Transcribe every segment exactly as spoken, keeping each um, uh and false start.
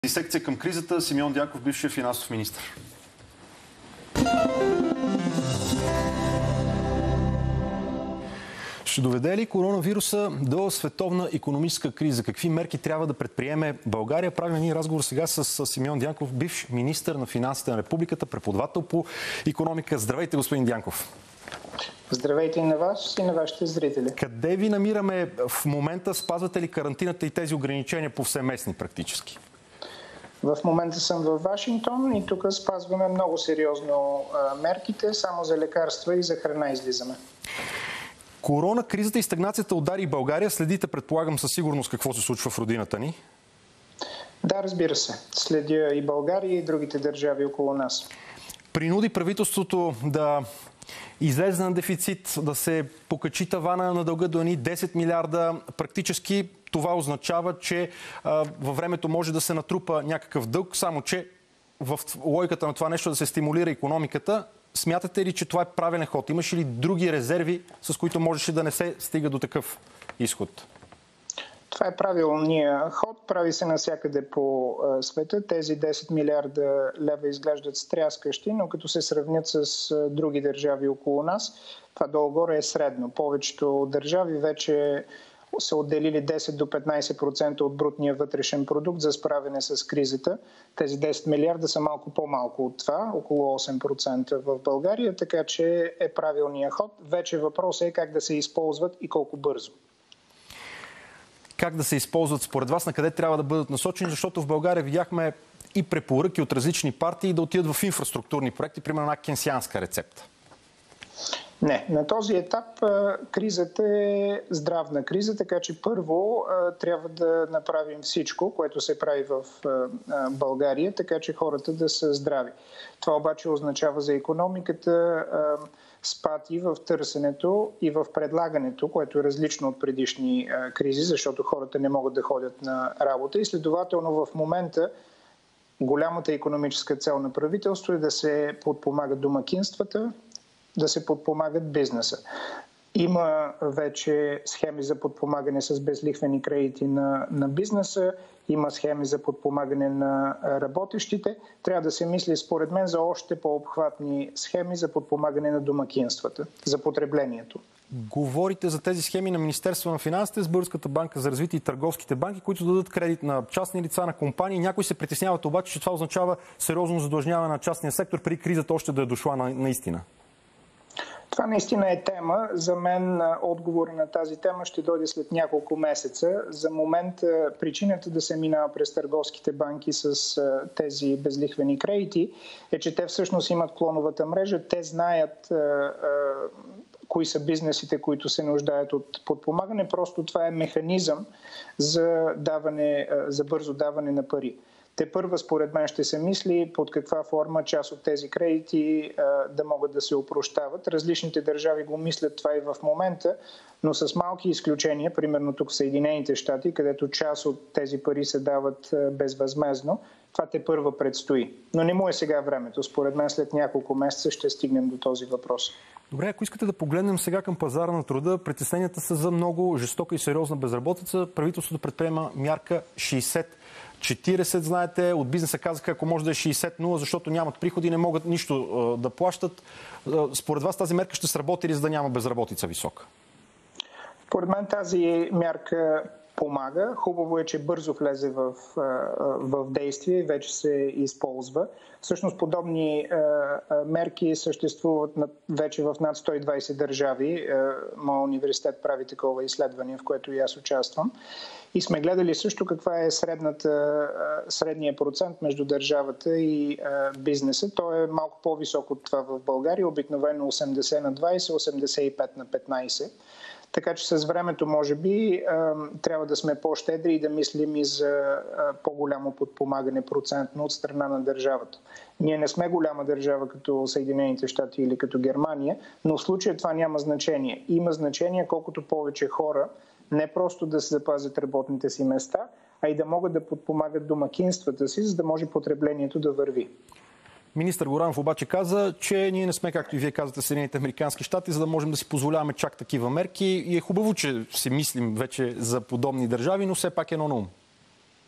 И секция към кризата. Симеон Дянков, бившия финансов министър. Ще доведе ли коронавируса до световна икономическа криза? Какви мерки трябва да предприеме България? Правим един разговор сега с Симеон Дянков, бивш министър на финансите на републиката, преподавател по икономика. Здравейте, господин Дянков. Здравейте и на вас, и на вашите зрители. Къде ви намираме в момента? Спазвате ли карантината и тези ограничения повсеместни практически? В момента съм в Вашингтон и тук спазваме много сериозно а, мерките. Само за лекарства и за храна излизаме. Корона, кризата и стагнацията удари България. Следите, предполагам, със сигурност какво се случва в родината ни? Да, разбира се. Следя и България, и другите държави около нас. Принуди правителството да излезе на дефицит, да се покачи тавана на дълга до едни десет милиарда. Практически това означава, че а, във времето може да се натрупа някакъв дълг, само че в логиката на това нещо да се стимулира икономиката. Смятате ли, че това е правилен ход? Имаш ли други резерви, с които можеше да не се стига до такъв изход? Това е правилният ход. Прави се навсякъде по а, света. Тези десет милиарда лева изглеждат стряскащи, но като се сравнят с а, други държави около нас, това долу-горе е средно. Повечето държави вече са отделили десет до петнайсет процента от брутния вътрешен продукт за справяне с кризата. Тези десет милиарда са малко по-малко от това, около осем процента в България, така че е правилният ход. Вече въпросът е как да се използват и колко бързо. Как да се използват според вас, на къде трябва да бъдат насочени, защото в България видяхме и препоръки от различни партии да отидат в инфраструктурни проекти, примерно една кейнсианска рецепта? Не, на този етап кризата е здравна криза, така че първо трябва да направим всичко, което се прави в България, така че хората да са здрави. Това обаче означава за икономиката спад и в търсенето, и в предлагането, което е различно от предишни кризи, защото хората не могат да ходят на работа и следователно в момента голямата икономическа цел на правителство е да се подпомагат домакинствата, да се подпомагат бизнеса. Има вече схеми за подпомагане с безлихвени кредити на, на бизнеса, има схеми за подпомагане на работещите. Трябва да се мисли, според мен, за още по-обхватни схеми за подпомагане на домакинствата, за потреблението. Говорите за тези схеми на Министерство на финансите с Българската банка за развитие и търговските банки, които дадат кредит на частни лица, на компании. Някои се притесняват обаче, че това означава сериозно задлъжняване на частния сектор, преди кризата още да е дошла на, наистина. Това наистина е тема. За мен отговор на тази тема ще дойде след няколко месеца. За момент причината да се минава през търговските банки с тези безлихвени кредити е, че те всъщност имат клоновата мрежа. Те знаят кои са бизнесите, които се нуждаят от подпомагане. Просто това е механизъм за, даване, за бързо даване на пари. Те първа, според мен, ще се мисли под каква форма част от тези кредити а, да могат да се опрощават. Различните държави го мислят това и в момента, но с малки изключения, примерно тук в Съединените щати, където част от тези пари се дават а, безвъзмездно, това те първа предстои. Но не му е сега времето. Според мен след няколко месеца ще стигнем до този въпрос. Добре, ако искате да погледнем сега към пазара на труда, притесненията са за много жестока и сериозна безработица. Правителството предприема мярка шейсет четирийсет, знаете, от бизнеса казаха, ако може да е шейсет нула, защото нямат приходи, не могат нищо а, да плащат. А, според вас тази мерка ще сработи ли, за да няма безработица висока? Според мен тази мярка помага. Хубаво е, че бързо влезе в, в действие и вече се използва. Всъщност подобни мерки съществуват вече в над сто и двайсет държави. Моят университет прави такова изследване, в което и аз участвам. И сме гледали също каква е средната, средния процент между държавата и бизнеса. Той е малко по-висок от това в България, обикновено осемдесет на двайсет, осемдесет и пет на петнайсет. Така че с времето, може би, трябва да сме по-щедри и да мислим и за по-голямо подпомагане процентно от страна на държавата. Ние не сме голяма държава като Съединените щати или като Германия, но в случая това няма значение. Има значение колкото повече хора не просто да се запазят работните си места, а и да могат да подпомагат домакинствата си, за да може потреблението да върви. Министър Горанов обаче каза, че ние не сме, както и вие казвате, Съединените американски щати, за да можем да си позволяваме чак такива мерки. И е хубаво, че си мислим вече за подобни държави, но все пак едно на ум.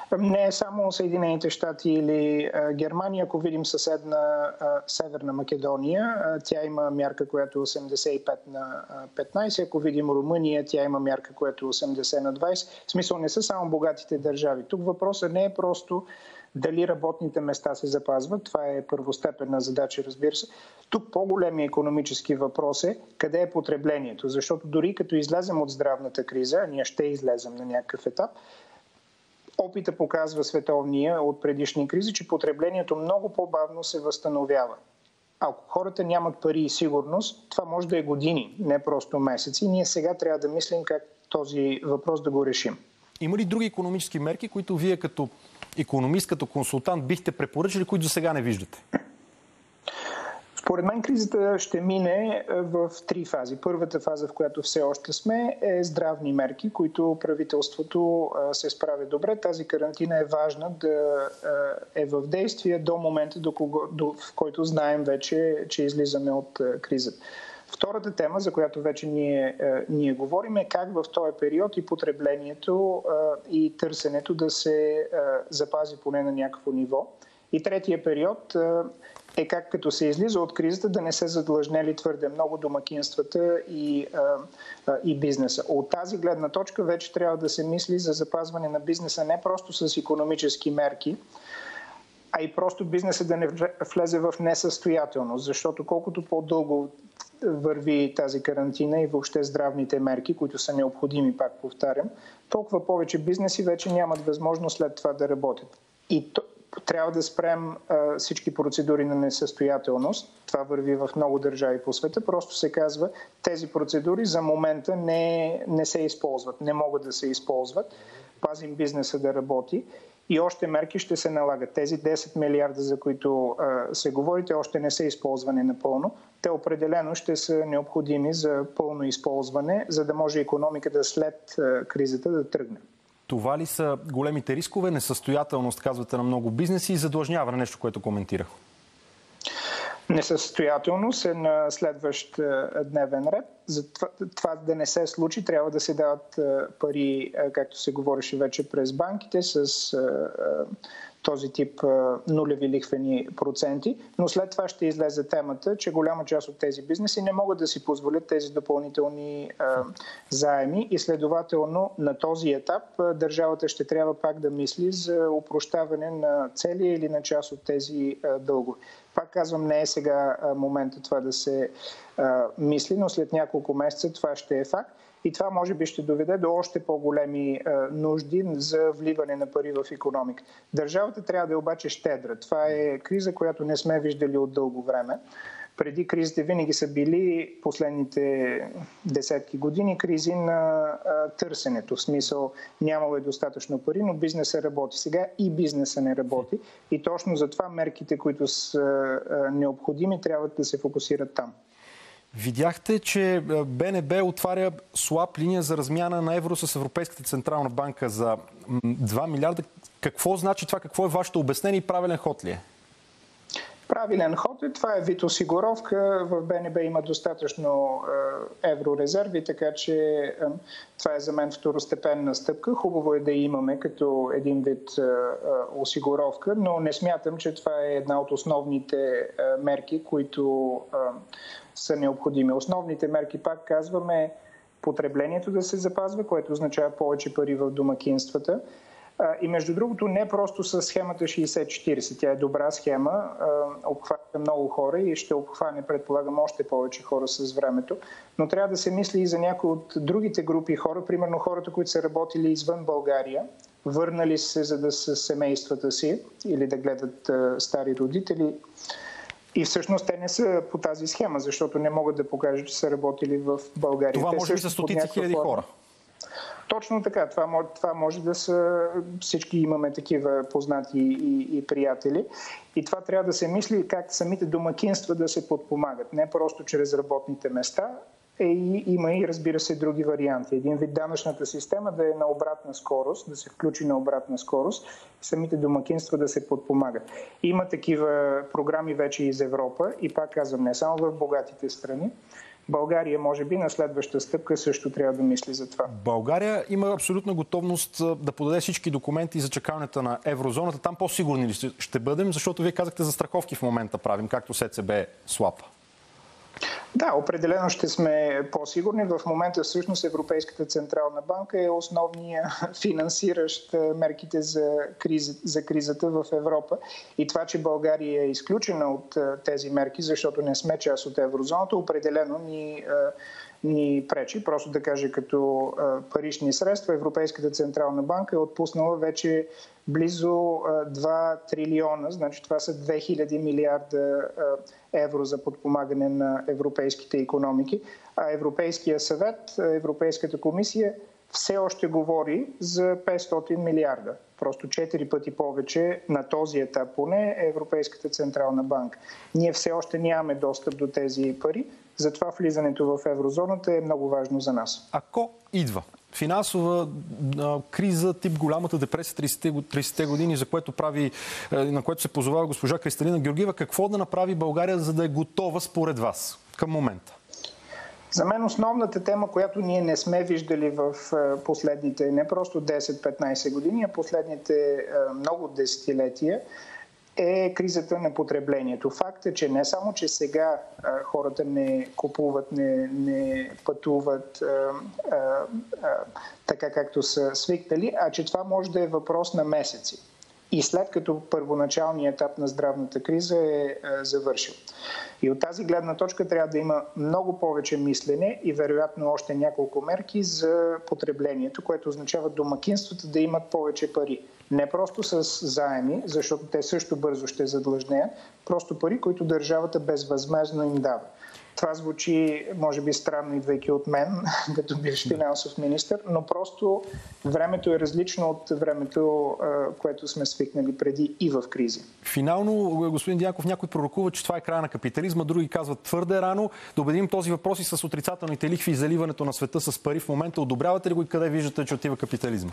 Не е само Съединените щати или а, Германия. Ако видим съседна а, Северна Македония, а, тя има мярка, която е осемдесет и пет на петнайсет. Ако видим Румъния, тя има мярка, която е осемдесет на двайсет. В смисъл, не са само богатите държави. Тук въпросът не е просто дали работните места се запазват. Това е първостепенна задача, разбира се. Тук по-големия икономически въпрос е къде е потреблението. Защото дори като излезем от здравната криза, ние ще излезем на някакъв етап, опита показва световния от предишни кризи, че потреблението много по-бавно се възстановява. Ако хората нямат пари и сигурност, това може да е години, не просто месеци. Ние сега трябва да мислим как този въпрос да го решим. Има ли други икономически мерки, които вие като икономист, като консултант бихте препоръчали, които до сега не виждате? Според мен кризата ще мине в три фази. Първата фаза, в която все още сме, е здравни мерки, които правителството се справя добре. Тази карантина е важна да е в действие до момента, до кого, до, в който знаем вече, че излизаме от кризата. Втората тема, за която вече ние, ние говорим, е как в този период и потреблението и търсенето да се запази поне на някакво ниво. И третия период е как като се излиза от кризата да не се задлъжнели твърде много домакинствата и, и бизнеса. От тази гледна точка вече трябва да се мисли за запазване на бизнеса не просто с икономически мерки, а и просто бизнеса да не влезе в несъстоятелност, защото колкото по-дълго върви тази карантина и въобще здравните мерки, които са необходими, пак повтарям, толкова повече бизнеси вече нямат възможност след това да работят. И то, трябва да спрем а, всички процедури на несъстоятелност. Това върви в много държави по света. Просто се казва, тези процедури за момента не, не се използват, не могат да се използват. Пазим бизнеса да работи. И още мерки ще се налагат. Тези десет милиарда, за които а, се говорите, още не са използвани напълно. Те определено ще са необходими за пълно използване, за да може икономиката след а, кризата да тръгне. Това ли са големите рискове? Несъстоятелност, казвате, на много бизнеси и задлъжняване, нещо, което коментирах? Несъстоятелност е на следващ дневен ред. За това, това да не се случи, трябва да се дават пари, както се говореше вече, през банките с този тип нулеви лихвени проценти, но след това ще излезе темата, че голяма част от тези бизнеси не могат да си позволят тези допълнителни а, заеми и следователно на този етап държавата ще трябва пак да мисли за опрощаване на целия или на част от тези а, дългове. Пак казвам, не е сега а, момента това да се а, мисли, но след няколко месеца това ще е факт. И това може би ще доведе до още по-големи а, нужди за вливане на пари в икономика. Държавата трябва да е обаче щедра. Това е криза, която не сме виждали от дълго време. Преди кризите винаги са били последните десетки години кризи на а, търсенето. В смисъл нямало е достатъчно пари, но бизнесът работи. Сега и бизнесът не работи. И точно затова мерките, които са а, необходими, трябва да се фокусират там. Видяхте, че БНБ отваря слаб линия за размяна на евро с Европейската централна банка за два милиарда. Какво значи това? Какво е вашето обяснение и правилен ход ли е? Правилен ход е. Това е вид осигуровка. В БНБ има достатъчно е, еврорезерви, така че е, това е за мен второстепенна стъпка. Хубаво е да имаме като един вид е, е, осигуровка, но не смятам, че това е една от основните е, мерки, които е, са необходими. Основните мерки, пак казваме, потреблението да се запазва, което означава повече пари в домакинствата. И между другото, не просто с схемата шейсет четирийсет. Тя е добра схема, обхваща много хора и ще обхване, предполагам, още повече хора с времето. Но трябва да се мисли и за някои от другите групи хора, примерно хората, които са работили извън България, върнали се за да са семействата си или да гледат стари родители. И всъщност те не са по тази схема, защото не могат да покажат, че са работили в България. Това може би са стотици хиляди хора. Точно така. Това може, това може да са... Всички имаме такива познати и, и приятели. И това трябва да се мисли как самите домакинства да се подпомагат. Не просто чрез работните места. Е, и, има и, разбира се, други варианти. Един вид данъчната система да е на обратна скорост, да се включи на обратна скорост и самите домакинства да се подпомагат. Има такива програми вече из Европа и пак казвам, не само в богатите страни, България, може би, на следваща стъпка също трябва да мисли за това. България има абсолютна готовност да подаде всички документи за чакалнята на еврозоната. Там по-сигурни ли ще бъдем? Защото вие казахте за страховки в момента правим, както СЦБ слапа. Да, определено ще сме по-сигурни. В момента всъщност Европейската централна банка е основният финансиращ мерките за, криз, за кризата в Европа. И това, че България е изключена от тези мерки, защото не сме част от еврозоната, определено ни, ни пречи. Просто да кажа, като парични средства, Европейската централна банка е отпуснала вече близо два трилиона, значи това са две хиляди милиарда евро за подпомагане на европейските икономики, а Европейския съвет, Европейската комисия все още говори за петстотин милиарда. Просто четири пъти повече на този етап поне Европейската централна банка. Ние все още нямаме достъп до тези пари, затова влизането в еврозоната е много важно за нас. Ако идва финансова а, криза тип голямата депресия тридесетте години, за което прави, на което се позовава госпожа Кристалина Георгиева, какво да направи България, за да е готова според вас към момента? За мен основната тема, която ние не сме виждали в последните не просто десет-петнайсет години, а последните много десетилетия, е кризата на потреблението. Факт е, че не само, че сега а, хората не купуват, не, не пътуват а, а, а, така както са свикнали, а че това може да е въпрос на месеци. И след като първоначалният етап на здравната криза е а, завършил. И от тази гледна точка трябва да има много повече мислене и вероятно още няколко мерки за потреблението, което означава домакинствата да имат повече пари. Не просто с заеми, защото те също бързо ще задлъжнеят, просто пари, които държавата безвъзмездно им дава. Това звучи, може би, странно, идвайки от мен, като бивш финансов министър, но просто времето е различно от времето, което сме свикнали преди и в кризи. Финално, господин Дянков, някой пророкува, че това е края на капитализма, други казват твърде рано. Да убедим този въпрос и с отрицателните лихви и заливането на света с пари в момента. Одобрявате ли го и къде виждате, че отива капитализма?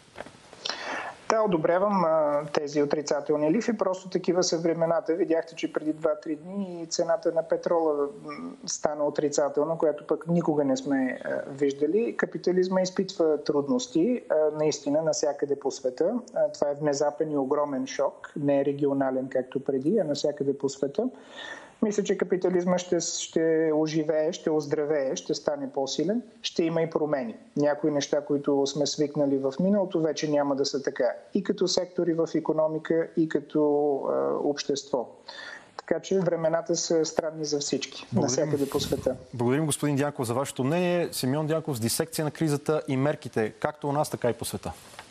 Да, одобрявам а, тези отрицателни лихви, просто такива са времената. Видяхте, че преди два-три дни цената на петрола стана отрицателна, която пък никога не сме а, виждали. Капитализма изпитва трудности, а, наистина, навсякъде по света. А, това е внезапен и огромен шок, не е регионален както преди, а навсякъде по света. Мисля, че капитализма ще, ще оживее, ще оздравее, ще стане по-силен, ще има и промени. Някои неща, които сме свикнали в миналото, вече няма да са така. И като сектори в икономика, и като е, общество. Така че времената са странни за всички, навсякъде по света. Благодарим, господин Дянков, за вашето мнение. Симеон Дянков с дисекция на кризата и мерките, както у нас, така и по света.